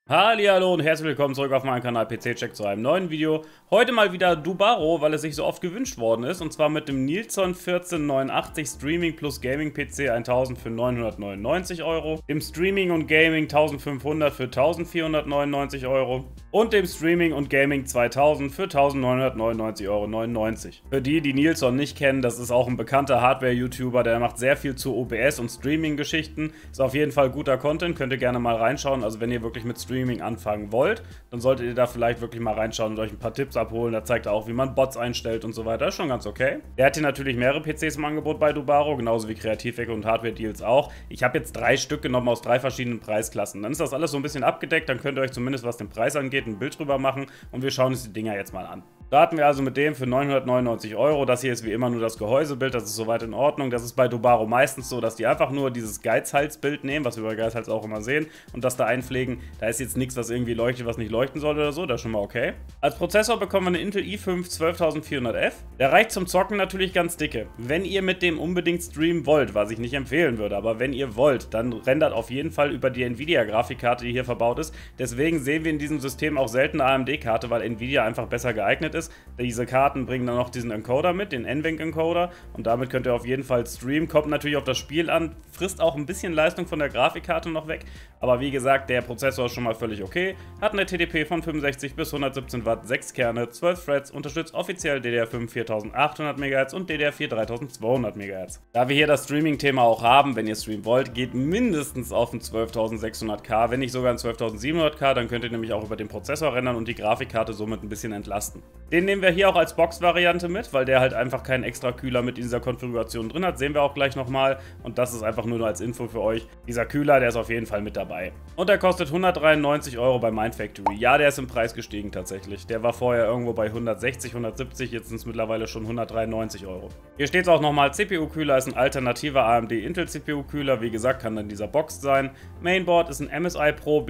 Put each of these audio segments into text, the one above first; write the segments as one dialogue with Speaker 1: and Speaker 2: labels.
Speaker 1: Hallihallo und herzlich willkommen zurück auf meinem Kanal PC Check zu einem neuen Video. Heute mal wieder Dubaro, weil es sich so oft gewünscht worden ist. Und zwar mit dem Nilsson 1489 Streaming plus Gaming PC 1000 für 999 Euro. Dem Streaming und Gaming 1500 für 1499 Euro. Und dem Streaming und Gaming 2000 für 1999,99 Euro. Für die, die Nilsson nicht kennen, das ist auch ein bekannter Hardware-YouTuber, der macht sehr viel zu OBS und Streaming-Geschichten. Ist auf jeden Fall guter Content, könnt ihr gerne mal reinschauen. Also wenn ihr wirklich mit Streaming anfangen wollt, dann solltet ihr da vielleicht wirklich mal reinschauen und euch ein paar Tipps abholen. Da zeigt er auch, wie man Bots einstellt und so weiter. Das ist schon ganz okay. Der hat hier natürlich mehrere PCs im Angebot bei Dubaro, genauso wie Kreativecke und Hardware-Deals auch. Ich habe jetzt 3 Stück genommen aus 3 verschiedenen Preisklassen. Dann ist das alles so ein bisschen abgedeckt, dann könnt ihr euch zumindest, was den Preis angeht, ein Bild drüber machen und wir schauen uns die Dinger jetzt mal an. Starten wir also mit dem für 999 Euro. Das hier ist wie immer nur das Gehäusebild, das ist soweit in Ordnung. Das ist bei Dubaro meistens so, dass die einfach nur dieses Geizhals-Bild nehmen, was wir bei Geizhals auch immer sehen, und das da einpflegen. Da ist jetzt nichts, was irgendwie leuchtet, was nicht leuchten soll oder so, das ist schon mal okay. Als Prozessor bekommen wir eine Intel i5 12400F. Der reicht zum Zocken natürlich ganz dicke. Wenn ihr mit dem unbedingt streamen wollt, was ich nicht empfehlen würde, aber wenn ihr wollt, dann rendert auf jeden Fall über die Nvidia-Grafikkarte, die hier verbaut ist. Deswegen sehen wir in diesem System auch selten eine AMD-Karte, weil Nvidia einfach besser geeignet ist. Diese Karten bringen dann noch diesen Encoder mit, den NVENC-Encoder, und damit könnt ihr auf jeden Fall streamen. Kommt natürlich auf das Spiel an, frisst auch ein bisschen Leistung von der Grafikkarte noch weg, aber wie gesagt, der Prozessor ist schon mal völlig okay. Hat eine TDP von 65 bis 117 Watt, 6 Kerne, 12 Threads, unterstützt offiziell DDR5 4800 MHz und DDR4 3200 MHz. Da wir hier das Streaming-Thema auch haben, wenn ihr streamen wollt, geht mindestens auf ein 12600K, wenn nicht sogar ein 12700K, dann könnt ihr nämlich auch über den Prozessor rendern und die Grafikkarte somit ein bisschen entlasten. Den nehmen wir hier auch als Box-Variante mit, weil der halt einfach keinen extra Kühler mit in dieser Konfiguration drin hat. Sehen wir auch gleich nochmal. Und das ist einfach nur als Info für euch. Dieser Kühler, der ist auf jeden Fall mit dabei. Und der kostet 193 Euro bei Mindfactory. Ja, der ist im Preis gestiegen tatsächlich. Der war vorher irgendwo bei 160, 170, jetzt sind es mittlerweile schon 193 Euro. Hier steht es auch nochmal, CPU-Kühler ist ein alternativer AMD Intel CPU-Kühler. Wie gesagt, kann dann dieser Box sein. Mainboard ist ein MSI Pro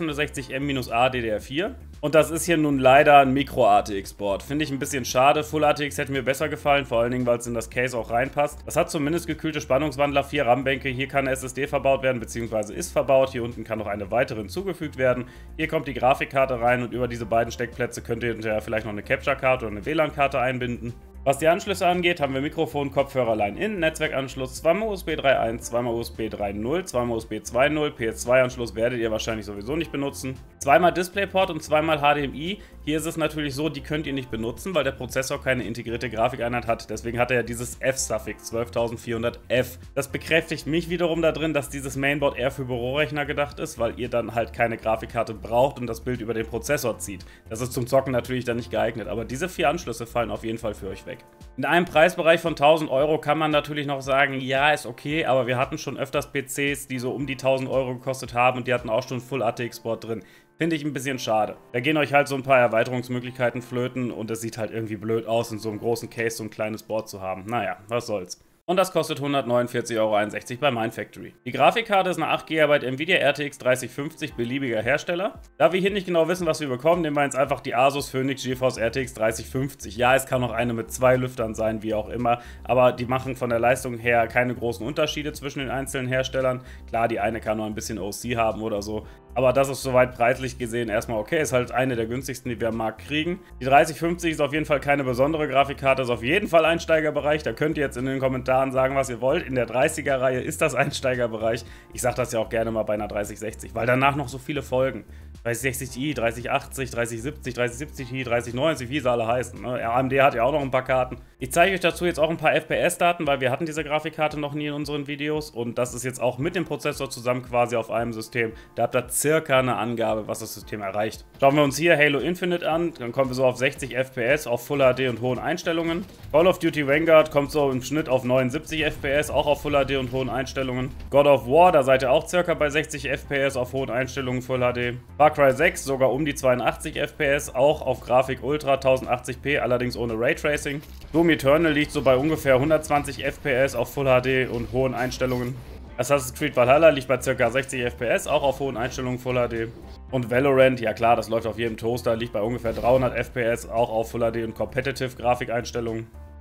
Speaker 1: B660M-A DDR4. Und das ist hier nun leider ein Micro-ATX-Board. Finde ich ein bisschen schade. Full-ATX hätte mir besser gefallen, vor allen Dingen, weil es in das Case auch reinpasst. Das hat zumindest gekühlte Spannungswandler, 4 RAM-Bänke. Hier kann eine SSD verbaut werden, beziehungsweise ist verbaut. Hier unten kann noch eine weitere hinzugefügt werden. Hier kommt die Grafikkarte rein und über diese beiden Steckplätze könnt ihr hinterher vielleicht noch eine Capture-Karte oder eine WLAN-Karte einbinden. Was die Anschlüsse angeht, haben wir Mikrofon, Kopfhörer, Line-In, Netzwerkanschluss, 2x USB 3.1, 2x USB 3.0, 2x USB 2.0, PS2-Anschluss werdet ihr wahrscheinlich sowieso nicht benutzen. 2x DisplayPort und 2x HDMI. Hier ist es natürlich so, die könnt ihr nicht benutzen, weil der Prozessor keine integrierte Grafikeinheit hat. Deswegen hat er ja dieses F-Suffix, 12400F. Das bekräftigt mich wiederum da drin, dass dieses Mainboard eher für Bürorechner gedacht ist, weil ihr dann halt keine Grafikkarte braucht und das Bild über den Prozessor zieht. Das ist zum Zocken natürlich dann nicht geeignet, aber diese 4 Anschlüsse fallen auf jeden Fall für euch weg. In einem Preisbereich von 1000 Euro kann man natürlich noch sagen, ja, ist okay, aber wir hatten schon öfters PCs, die so um die 1000 Euro gekostet haben und die hatten auch schon Full ATX-Board drin. Finde ich ein bisschen schade. Da gehen euch halt so ein paar Erweiterungsmöglichkeiten flöten und es sieht halt irgendwie blöd aus, in so einem großen Case so ein kleines Board zu haben. Naja, was soll's. Und das kostet 149,61 Euro bei Mindfactory. Die Grafikkarte ist eine 8 GB Nvidia RTX 3050 beliebiger Hersteller. Da wir hier nicht genau wissen, was wir bekommen, nehmen wir jetzt einfach die Asus Phoenix GeForce RTX 3050. Ja, es kann auch eine mit 2 Lüftern sein, wie auch immer, aber die machen von der Leistung her keine großen Unterschiede zwischen den einzelnen Herstellern. Klar, die eine kann noch ein bisschen OC haben oder so, aber das ist soweit preislich gesehen erstmal okay. Ist halt eine der günstigsten, die wir am Markt kriegen. Die 3050 ist auf jeden Fall keine besondere Grafikkarte, ist auf jeden Fall Einsteigerbereich. Da könnt ihr jetzt in den Kommentaren sagen, was ihr wollt. In der 30er-Reihe ist das Einsteigerbereich. Ich sage das ja auch gerne mal bei einer 3060, weil danach noch so viele folgen. 3060i, 3080, 3070, 3070i, 3090, wie sie alle heißen. AMD hat ja auch noch ein paar Karten. Ich zeige euch dazu jetzt auch ein paar FPS-Daten, weil wir hatten diese Grafikkarte noch nie in unseren Videos. Und das ist jetzt auch mit dem Prozessor zusammen quasi auf einem System. Da habt ihr circa eine Angabe, was das System erreicht. Schauen wir uns hier Halo Infinite an, dann kommen wir so auf 60 FPS, auf Full HD und hohen Einstellungen. Call of Duty Vanguard kommt so im Schnitt auf 79 FPS, auch auf Full HD und hohen Einstellungen. God of War, da seid ihr auch circa bei 60 FPS auf hohen Einstellungen Full HD. Far Cry 6 sogar um die 82 FPS, auch auf Grafik Ultra 1080p, allerdings ohne Raytracing. Doom Eternal liegt so bei ungefähr 120 FPS auf Full HD und hohen Einstellungen. Assassin's Creed Valhalla liegt bei ca. 60 FPS, auch auf hohen Einstellungen Full HD. Und Valorant, ja klar, das läuft auf jedem Toaster, liegt bei ungefähr 300 FPS, auch auf Full HD und Competitive Grafikeinstellungen.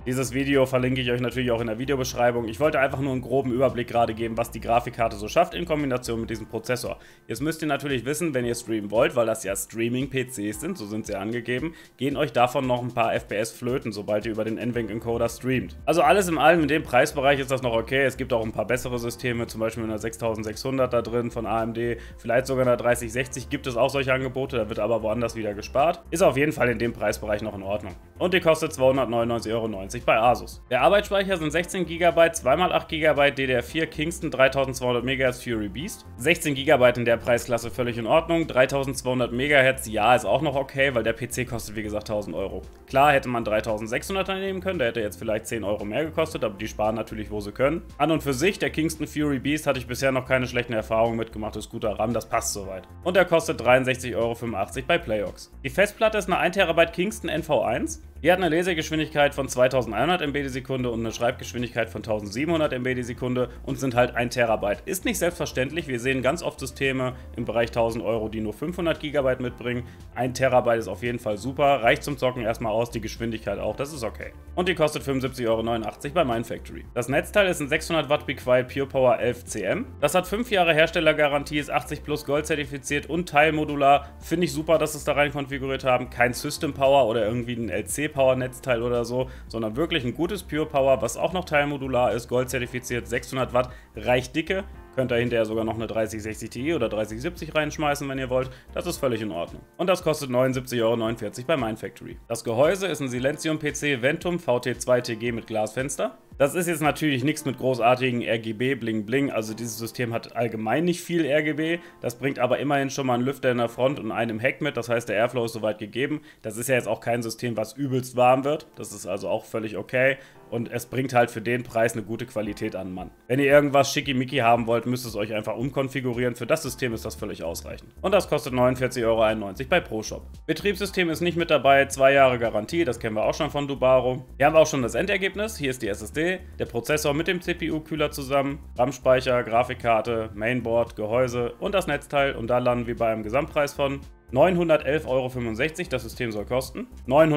Speaker 1: Dieses Video verlinke ich euch natürlich auch in der Videobeschreibung. Ich wollte einfach nur einen groben Überblick gerade geben, was die Grafikkarte so schafft in Kombination mit diesem Prozessor. Jetzt müsst ihr natürlich wissen, wenn ihr streamen wollt, weil das ja Streaming-PCs sind, so sind sie angegeben, gehen euch davon noch ein paar FPS flöten, sobald ihr über den NVENC Encoder streamt. Also alles in allem, in dem Preisbereich ist das noch okay. Es gibt auch ein paar bessere Systeme, zum Beispiel in der 6600 da drin von AMD, vielleicht sogar in der 3060 gibt es auch solche Angebote, da wird aber woanders wieder gespart. Ist auf jeden Fall in dem Preisbereich noch in Ordnung. Und die kostet 299,90 € bei Asus. Der Arbeitsspeicher sind 16 GB, 2x8 GB DDR4 Kingston 3200 MHz Fury Beast. 16 GB in der Preisklasse völlig in Ordnung. 3200 MHz, ja, ist auch noch okay, weil der PC kostet wie gesagt 1000 €. Klar hätte man 3600er nehmen können, der hätte jetzt vielleicht 10 € mehr gekostet, aber die sparen natürlich, wo sie können. An und für sich, der Kingston Fury Beast hatte ich bisher noch keine schlechten Erfahrungen mitgemacht, ist guter RAM, das passt soweit. Und der kostet 63,85 € bei Playox. Die Festplatte ist eine 1 TB Kingston NV1. Die hat eine Lesegeschwindigkeit von 2100 MB die Sekunde und eine Schreibgeschwindigkeit von 1700 MB die Sekunde und sind halt 1 TB. Ist nicht selbstverständlich, wir sehen ganz oft Systeme im Bereich 1000 €, die nur 500 GB mitbringen. 1 TB ist auf jeden Fall super, reicht zum Zocken erstmal aus, die Geschwindigkeit auch, das ist okay. Und die kostet 75,89 € bei Mindfactory. Das Netzteil ist ein 600 Watt Be Quiet Pure Power 11 CM. Das hat 5 Jahre Herstellergarantie, ist 80 plus Gold zertifiziert und teilmodular. Finde ich super, dass sie es da rein konfiguriert haben. Kein System Power oder irgendwie ein LC Power Netzteil oder so, sondern wirklich ein gutes Pure Power, was auch noch teilmodular ist, Gold zertifiziert, 600 Watt, reicht dicke. Könnt ihr hinterher sogar noch eine 3060 Ti oder 3070 reinschmeißen, wenn ihr wollt. Das ist völlig in Ordnung. Und das kostet 79,49 € bei Mindfactory. Das Gehäuse ist ein Silencium PC Ventum VT2TG mit Glasfenster. Das ist jetzt natürlich nichts mit großartigen RGB Bling Bling, also dieses System hat allgemein nicht viel RGB, das bringt aber immerhin schon mal einen Lüfter in der Front und einen Heck mit, das heißt der Airflow ist soweit gegeben. Das ist ja jetzt auch kein System, was übelst warm wird, das ist also auch völlig okay und es bringt halt für den Preis eine gute Qualität an den Mann. Wenn ihr irgendwas schickimicki haben wollt, müsst ihr es euch einfach umkonfigurieren, für das System ist das völlig ausreichend. Und das kostet 49,91 € bei ProShop. Betriebssystem ist nicht mit dabei, 2 Jahre Garantie, das kennen wir auch schon von Dubaro. Hier haben wir auch schon das Endergebnis, hier ist die SSD. Der Prozessor mit dem CPU-Kühler zusammen, RAM-Speicher, Grafikkarte, Mainboard, Gehäuse und das Netzteil und da landen wir bei einem Gesamtpreis von 911,65 €, das System soll kosten,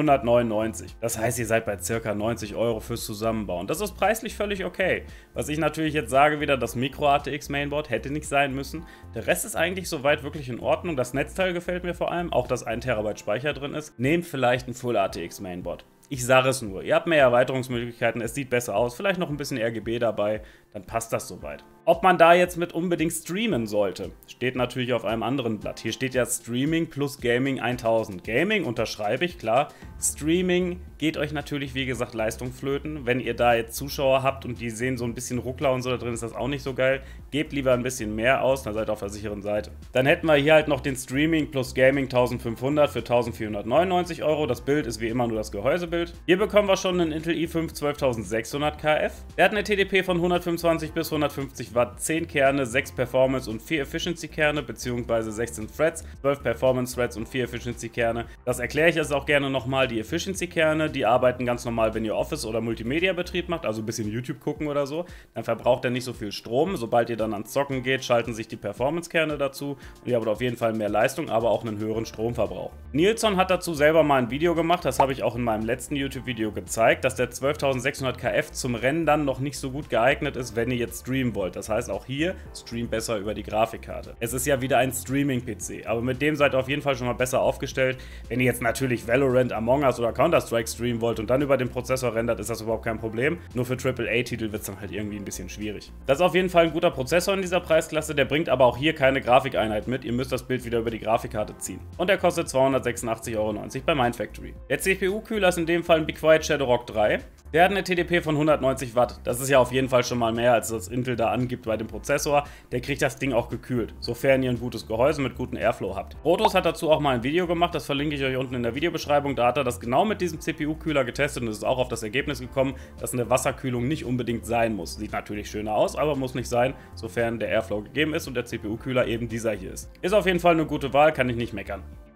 Speaker 1: 999. Das heißt, ihr seid bei ca. 90 € fürs Zusammenbauen. Das ist preislich völlig okay. Was ich natürlich jetzt sage wieder, das Micro-ATX Mainboard hätte nicht sein müssen. Der Rest ist eigentlich soweit wirklich in Ordnung. Das Netzteil gefällt mir vor allem, auch dass 1 TB Speicher drin ist. Nehmt vielleicht ein Full-ATX Mainboard. Ich sage es nur, ihr habt mehr Erweiterungsmöglichkeiten, es sieht besser aus, vielleicht noch ein bisschen RGB dabei, dann passt das soweit. Ob man da jetzt mit unbedingt streamen sollte, steht natürlich auf einem anderen Blatt. Hier steht ja Streaming plus Gaming 1000. Gaming unterschreibe ich, klar. Streaming geht euch natürlich, wie gesagt, Leistung flöten. Wenn ihr da jetzt Zuschauer habt und die sehen so ein bisschen Ruckler und so da drin, ist das auch nicht so geil. Gebt lieber ein bisschen mehr aus, dann seid ihr auf der sicheren Seite. Dann hätten wir hier halt noch den Streaming plus Gaming 1500 für 1499 €. Das Bild ist wie immer nur das Gehäusebild. Hier bekommen wir schon einen Intel i5 12600 KF. Der hat eine TDP von 125 bis 150 Watt, 10 Kerne, 6 Performance und 4 Efficiency Kerne, beziehungsweise 16 Threads, 12 Performance Threads und 4 Efficiency Kerne. Das erkläre ich jetzt auch gerne nochmal. Die Efficiency Kerne, die arbeiten ganz normal, wenn ihr Office- oder Multimedia-Betrieb macht, also ein bisschen YouTube gucken oder so. Dann verbraucht er nicht so viel Strom. Sobald ihr dann ans Zocken geht, schalten sich die Performance Kerne dazu und ihr habt auf jeden Fall mehr Leistung, aber auch einen höheren Stromverbrauch. Nilsson hat dazu selber mal ein Video gemacht, das habe ich auch in meinem letzten YouTube-Video gezeigt, dass der 12600 KF zum Rendern noch nicht so gut geeignet ist, wenn ihr jetzt streamen wollt. Das heißt, auch hier streamt besser über die Grafikkarte. Es ist ja wieder ein Streaming-PC, aber mit dem seid ihr auf jeden Fall schon mal besser aufgestellt. Wenn ihr jetzt natürlich Valorant, Among Us oder Counter-Strike streamen wollt und dann über den Prozessor rendert, ist das überhaupt kein Problem. Nur für AAA-Titel wird es dann halt irgendwie ein bisschen schwierig. Das ist auf jeden Fall ein guter Prozessor in dieser Preisklasse, der bringt aber auch hier keine Grafikeinheit mit. Ihr müsst das Bild wieder über die Grafikkarte ziehen. Und der kostet 286,90 € bei Mindfactory. Der CPU-Kühler ist in dem Fall ein Be Quiet Shadowrock 3. Der hat eine TDP von 190 Watt. Das ist ja auf jeden Fall schon mal mehr, als das Intel da angibt bei dem Prozessor. Der kriegt das Ding auch gekühlt, sofern ihr ein gutes Gehäuse mit gutem Airflow habt. Protos hat dazu auch mal ein Video gemacht, das verlinke ich euch unten in der Videobeschreibung. Da hat er das genau mit diesem CPU-Kühler getestet und ist auch auf das Ergebnis gekommen, dass eine Wasserkühlung nicht unbedingt sein muss. Sieht natürlich schöner aus, aber muss nicht sein, sofern der Airflow gegeben ist und der CPU-Kühler eben dieser hier ist. Ist auf jeden Fall eine gute Wahl, kann ich nicht meckern.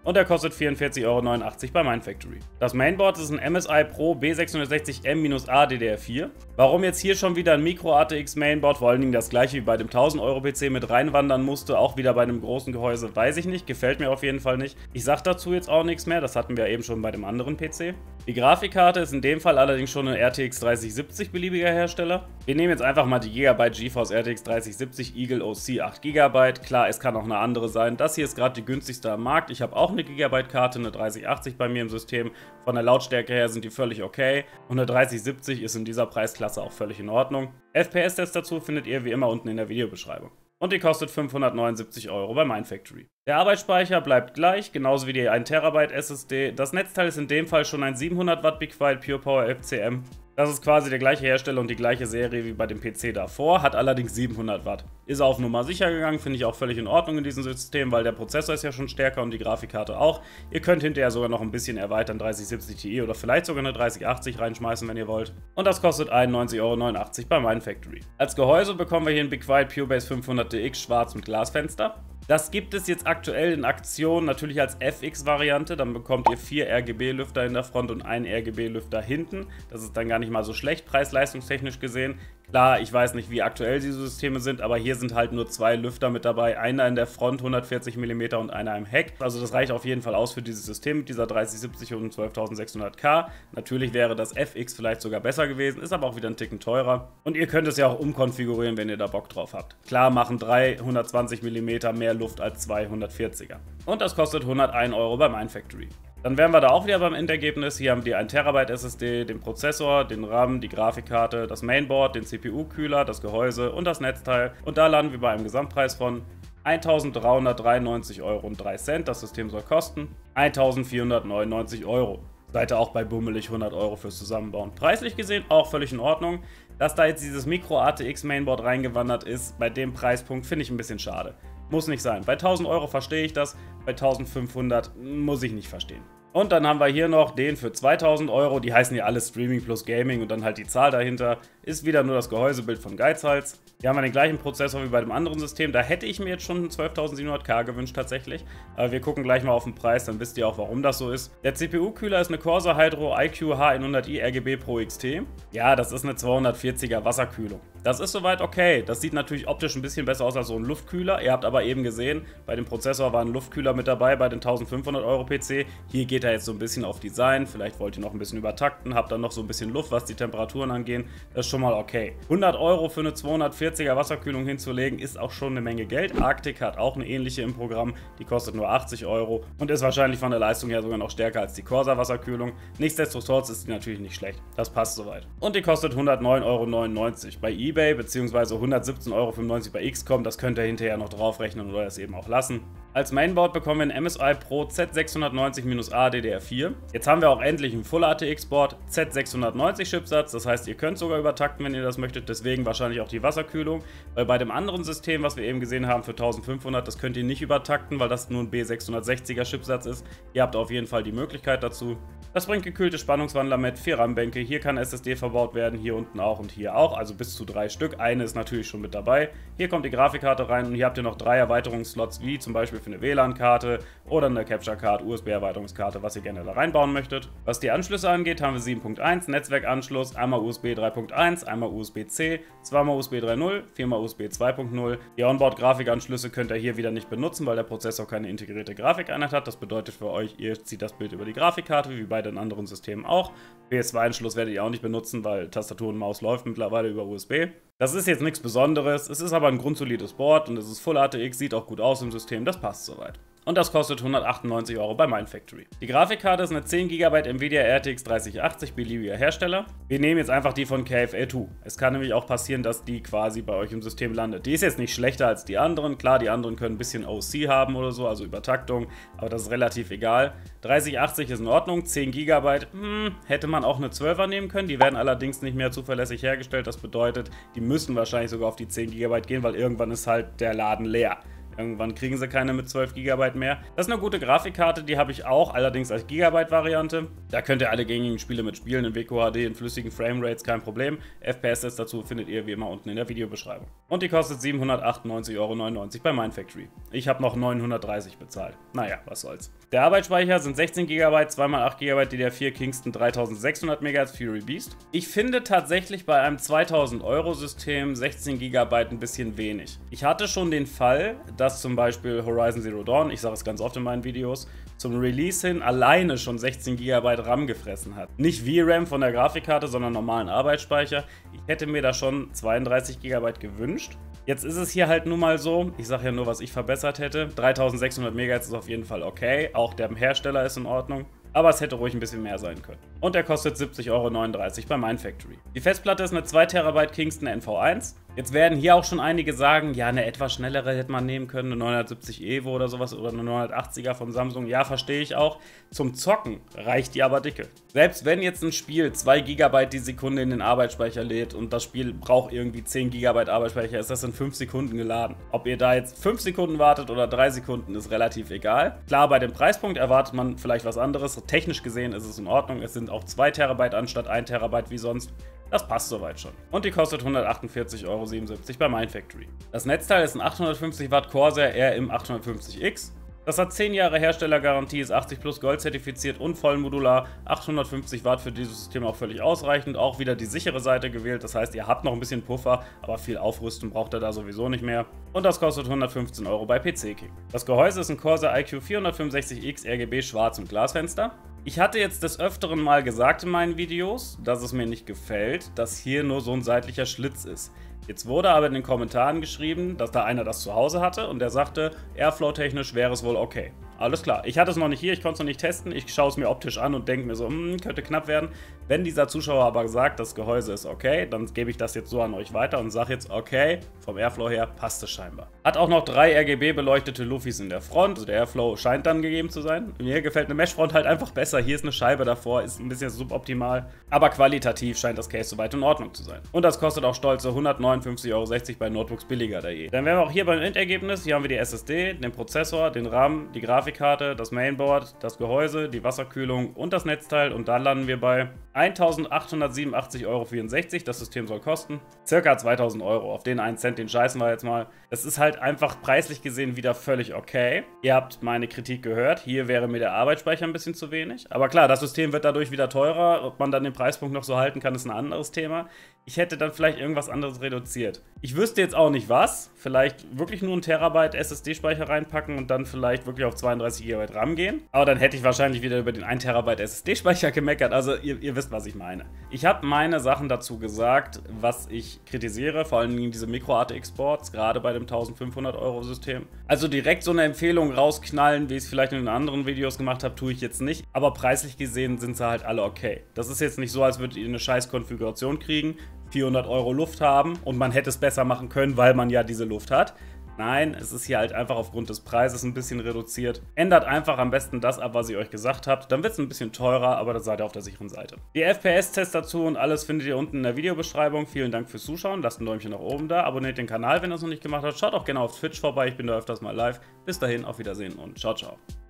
Speaker 1: und der kostet 44,89 € bei Mindfactory. Das Mainboard ist ein MSI Pro B660M-A DDR4. Warum jetzt hier schon wieder ein Micro ATX Mainboard, vor allen Dingen das gleiche wie bei dem 1000 € PC mit reinwandern musste, auch wieder bei einem großen Gehäuse, weiß ich nicht, gefällt mir auf jeden Fall nicht. Ich sag dazu jetzt auch nichts mehr, das hatten wir eben schon bei dem anderen PC. Die Grafikkarte ist in dem Fall allerdings schon eine RTX 3070 beliebiger Hersteller. Wir nehmen jetzt einfach mal die Gigabyte GeForce RTX 3070 Eagle OC 8 GB. Klar, es kann auch eine andere sein. Das hier ist gerade die günstigste am Markt. Ich habe auch eine Gigabyte-Karte, eine 3080 bei mir im System. Von der Lautstärke her sind die völlig okay. Und eine 3070 ist in dieser Preisklasse auch völlig in Ordnung. FPS-Test dazu findet ihr wie immer unten in der Videobeschreibung. Und die kostet 579 € bei Mindfactory. Der Arbeitsspeicher bleibt gleich, genauso wie die 1 TB SSD. Das Netzteil ist in dem Fall schon ein 700 Watt Be Quiet Pure Power FCM. Das ist quasi der gleiche Hersteller und die gleiche Serie wie bei dem PC davor, hat allerdings 700 Watt. Ist auf Nummer sicher gegangen, finde ich auch völlig in Ordnung in diesem System, weil der Prozessor ist ja schon stärker und die Grafikkarte auch. Ihr könnt hinterher sogar noch ein bisschen erweitern, 3070 Ti oder vielleicht sogar eine 3080 reinschmeißen, wenn ihr wollt. Und das kostet 91,89 € bei Mindfactory. Als Gehäuse bekommen wir hier ein Be Quiet PureBase 500DX schwarz mit Glasfenster. Das gibt es jetzt aktuell in Aktion, natürlich als FX-Variante. Dann bekommt ihr 4 RGB-Lüfter in der Front und einen RGB-Lüfter hinten. Das ist dann gar nicht mal so schlecht, preis-leistungstechnisch gesehen. Klar, ich weiß nicht, wie aktuell diese Systeme sind, aber hier sind halt nur 2 Lüfter mit dabei. Einer in der Front, 140 mm und einer im Heck. Also das reicht auf jeden Fall aus für dieses System mit dieser 3070 und 12600K. Natürlich wäre das FX vielleicht sogar besser gewesen, ist aber auch wieder ein Ticken teurer. Und ihr könnt es ja auch umkonfigurieren, wenn ihr da Bock drauf habt. Klar machen 3 120 mm mehr Luft als 2 140er. Und das kostet 101 € bei Mindfactory. Dann wären wir da auch wieder beim Endergebnis. Hier haben wir die 1 TB SSD, den Prozessor, den RAM, die Grafikkarte, das Mainboard, den CPU-Kühler, das Gehäuse und das Netzteil. Und da landen wir bei einem Gesamtpreis von 1.393,03 €. Das System soll kosten 1.499 €. Seid ihr auch bei bummelig 100 € fürs Zusammenbauen. Preislich gesehen auch völlig in Ordnung. Dass da jetzt dieses Micro ATX Mainboard reingewandert ist, bei dem Preispunkt finde ich ein bisschen schade. Muss nicht sein. Bei 1000 € verstehe ich das, bei 1500 muss ich nicht verstehen. Und dann haben wir hier noch den für 2000 €, die heißen ja alle Streaming plus Gaming und dann halt die Zahl dahinter, ist wieder nur das Gehäusebild von Geizhals. Hier haben wir den gleichen Prozessor wie bei dem anderen System, da hätte ich mir jetzt schon einen 12700K gewünscht tatsächlich. Aber wir gucken gleich mal auf den Preis, dann wisst ihr auch, warum das so ist. Der CPU-Kühler ist eine Corsair Hydro IQ H100i RGB Pro XT. Ja, das ist eine 240er Wasserkühlung. Das ist soweit okay. Das sieht natürlich optisch ein bisschen besser aus als so ein Luftkühler. Ihr habt aber eben gesehen, bei dem Prozessor war ein Luftkühler mit dabei, bei den 1500 € PC. Hier geht er jetzt so ein bisschen auf Design. Vielleicht wollt ihr noch ein bisschen übertakten, habt dann noch so ein bisschen Luft, was die Temperaturen angehen. Das ist schon mal okay. 100 € für eine 240er Wasserkühlung hinzulegen, ist auch schon eine Menge Geld. Arctic hat auch eine ähnliche im Programm. Die kostet nur 80 € und ist wahrscheinlich von der Leistung her sogar noch stärker als die Corsair Wasserkühlung. Nichtsdestotrotz ist die natürlich nicht schlecht. Das passt soweit. Und die kostet 109,99 € bei eBay bzw. 117,95 € bei XCOM. Das könnt ihr hinterher noch draufrechnen oder es eben auch lassen. Als Mainboard bekommen wir ein MSI Pro Z690-A DDR4. Jetzt haben wir auch endlich ein Full ATX Board, Z690 Chipsatz, das heißt, ihr könnt sogar übertakten, wenn ihr das möchtet, deswegen wahrscheinlich auch die Wasserkühlung, weil bei dem anderen System, was wir eben gesehen haben für 1500, das könnt ihr nicht übertakten, weil das nur ein B660er Chipsatz ist. Ihr habt auf jeden Fall die Möglichkeit dazu. Das bringt gekühlte Spannungswandler mit, 4 RAM-Bänke, hier kann SSD verbaut werden, hier unten auch und hier auch, also bis zu 3 Stück. Eine ist natürlich schon mit dabei. Hier kommt die Grafikkarte rein und hier habt ihr noch 3 Erweiterungsslots, wie zum Beispiel für eine WLAN-Karte oder eine Capture-Card, USB-Erweiterungskarte, was ihr gerne da reinbauen möchtet. Was die Anschlüsse angeht, haben wir 7.1 Netzwerkanschluss, einmal USB 3.1, einmal USB-C, zweimal USB 3.0, viermal USB 2.0. Die Onboard-Grafikanschlüsse könnt ihr hier wieder nicht benutzen, weil der Prozessor keine integrierte Grafikeinheit hat. Das bedeutet für euch, ihr zieht das Bild über die Grafikkarte, wie bei den anderen Systemen auch. PS2-Anschluss werdet ihr auch nicht benutzen, weil Tastatur und Maus läuft mittlerweile über USB. Das ist jetzt nichts Besonderes, es ist aber ein grundsolides Board und es ist Full ATX, sieht auch gut aus im System, das passt soweit. Und das kostet 198 € bei Mindfactory. Die Grafikkarte ist eine 10 GB Nvidia RTX 3080 beliebiger Hersteller. Wir nehmen jetzt einfach die von KFA2. Es kann nämlich auch passieren, dass die quasi bei euch im System landet. Die ist jetzt nicht schlechter als die anderen. Klar, die anderen können ein bisschen OC haben oder so, also Übertaktung, aber das ist relativ egal. 3080 ist in Ordnung, 10 GB, hätte man auch eine 12er nehmen können. Die werden allerdings nicht mehr zuverlässig hergestellt. Das bedeutet, die müssen wahrscheinlich sogar auf die 10 GB gehen, weil irgendwann ist halt der Laden leer. Irgendwann kriegen sie keine mit 12 GB mehr. Das ist eine gute Grafikkarte, die habe ich auch, allerdings als Gigabyte-Variante. Da könnt ihr alle gängigen Spiele mitspielen, in WQHD, in flüssigen Framerates, kein Problem. FPS-Tests dazu findet ihr wie immer unten in der Videobeschreibung. Und die kostet 798,99 € bei Mindfactory. Ich habe noch 930 bezahlt. Naja, was soll's. Der Arbeitsspeicher sind 16 GB, 2x8 GB DDR4 Kingston 3600 MHz Fury Beast. Ich finde tatsächlich bei einem 2000-Euro-System 16 GB ein bisschen wenig. Ich hatte schon den Fall, dass zum Beispiel Horizon Zero Dawn, ich sage es ganz oft in meinen Videos, zum Release hin alleine schon 16 GB RAM gefressen hat. Nicht VRAM von der Grafikkarte, sondern normalen Arbeitsspeicher. Ich hätte mir da schon 32 GB gewünscht. Jetzt ist es hier halt nun mal so, ich sage ja nur, was ich verbessert hätte. 3600 MHz ist auf jeden Fall okay, auch der Hersteller ist in Ordnung. Aber es hätte ruhig ein bisschen mehr sein können. Und der kostet 70,39 € bei Mindfactory. Die Festplatte ist eine 2 TB Kingston NV1. Jetzt werden hier auch schon einige sagen, ja, eine etwas schnellere hätte man nehmen können, eine 970 Evo oder sowas oder eine 980er von Samsung. Ja, verstehe ich auch. Zum Zocken reicht die aber dicke. Selbst wenn jetzt ein Spiel 2 GB die Sekunde in den Arbeitsspeicher lädt und das Spiel braucht irgendwie 10 GB Arbeitsspeicher, ist das in 5 Sekunden geladen. Ob ihr da jetzt 5 Sekunden wartet oder 3 Sekunden, ist relativ egal. Klar, bei dem Preispunkt erwartet man vielleicht was anderes. Technisch gesehen ist es in Ordnung. Es sind auch 2 TB anstatt 1 TB wie sonst. Das passt soweit schon. Und die kostet 148,77 € bei Mindfactory. Das Netzteil ist ein 850 Watt Corsair RM 850X. Das hat 10 Jahre Herstellergarantie, ist 80 Plus Gold zertifiziert und voll modular. 850 Watt für dieses System auch völlig ausreichend. Auch wieder die sichere Seite gewählt, das heißt, ihr habt noch ein bisschen Puffer, aber viel aufrüsten braucht ihr da sowieso nicht mehr. Und das kostet 115 € bei PC King. Das Gehäuse ist ein Corsair iQ 465X RGB schwarz und Glasfenster. Ich hatte jetzt des Öfteren mal gesagt in meinen Videos, dass es mir nicht gefällt, dass hier nur so ein seitlicher Schlitz ist. Jetzt wurde aber in den Kommentaren geschrieben, dass da einer das zu Hause hatte und der sagte, Airflow-technisch wäre es wohl okay. Alles klar, ich hatte es noch nicht hier, ich konnte es noch nicht testen, ich schaue es mir optisch an und denke mir so, könnte knapp werden. Wenn dieser Zuschauer aber sagt, das Gehäuse ist okay, dann gebe ich das jetzt so an euch weiter und sage jetzt, okay, vom Airflow her passt es scheinbar. Hat auch noch 3 RGB beleuchtete Lufis in der Front, also der Airflow scheint dann gegeben zu sein. Mir gefällt eine Meshfront halt einfach besser, hier ist eine Scheibe davor, ist ein bisschen suboptimal, aber qualitativ scheint das Case soweit in Ordnung zu sein. Und das kostet auch stolze 159,60 € bei Notebooks billiger da je. Dann wären wir auch hier beim Endergebnis, hier haben wir die SSD, den Prozessor, den RAM, die Grafikkarte, das Mainboard, das Gehäuse, die Wasserkühlung und das Netzteil und da landen wir bei 1.887,64 €. Das System soll kosten circa 2.000 €. Auf den 1 Cent, den scheißen wir jetzt mal. Das ist halt einfach preislich gesehen wieder völlig okay. Ihr habt meine Kritik gehört. Hier wäre mir der Arbeitsspeicher ein bisschen zu wenig. Aber klar, das System wird dadurch wieder teurer. Ob man dann den Preispunkt noch so halten kann, ist ein anderes Thema. Ich hätte dann vielleicht irgendwas anderes reduziert. Ich wüsste jetzt auch nicht was. Vielleicht wirklich nur 1 TB SSD-Speicher reinpacken und dann vielleicht wirklich auf 32 GB RAM gehen. Aber dann hätte ich wahrscheinlich wieder über den 1 TB SSD-Speicher gemeckert. Also ihr wisst, was ich meine. Ich habe meine Sachen dazu gesagt, was ich kritisiere. Vor allem diese Micro-ATX-Ports, gerade bei dem 1500 € System. Also direkt so eine Empfehlung rausknallen, wie ich es vielleicht in den anderen Videos gemacht habe, tue ich jetzt nicht. Aber preislich gesehen sind sie halt alle okay. Das ist jetzt nicht so, als würdet ihr eine scheiß Konfiguration kriegen, 400 € Luft haben und man hätte es besser machen können, weil man ja diese Luft hat. Nein, es ist hier halt einfach aufgrund des Preises ein bisschen reduziert. Ändert einfach am besten das ab, was ich euch gesagt habe. Dann wird es ein bisschen teurer, aber da seid ihr auf der sicheren Seite. Die FPS-Tests dazu und alles findet ihr unten in der Videobeschreibung. Vielen Dank fürs Zuschauen. Lasst ein Däumchen nach oben da. Abonniert den Kanal, wenn ihr es noch nicht gemacht habt. Schaut auch gerne auf Twitch vorbei. Ich bin da öfters mal live. Bis dahin, auf Wiedersehen und ciao, ciao.